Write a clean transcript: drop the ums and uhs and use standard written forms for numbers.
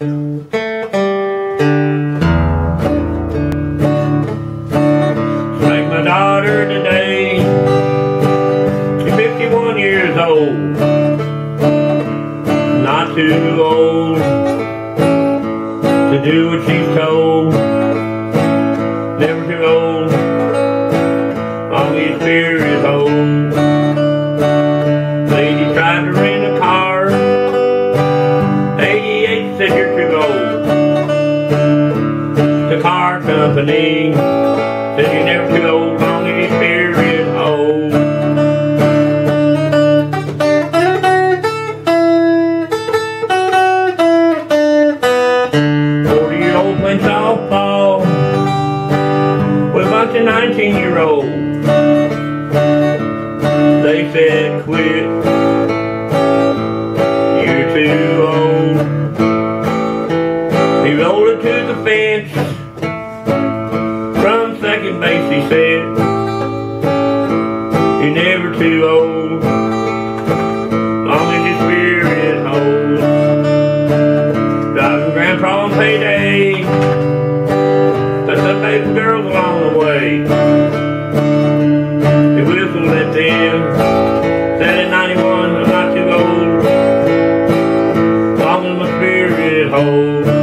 Like my daughter today, she's 51 years old, not too old to do what she's told, never too old, long as spirit is old. Lady tried to rent a car, 88 said you're too old. The car company said you're never too old, long as your spirit is old. Playing softball with a bunch of 19-year-olds. They said quit, you're too old. He rolled it to the fence from second base, he said, you're never too old, long as your spirit is old. Driving grandpa on payday, but the baby girls along the way. He whistled at them, said at 91, I'm not too old, long as my spirit is whole.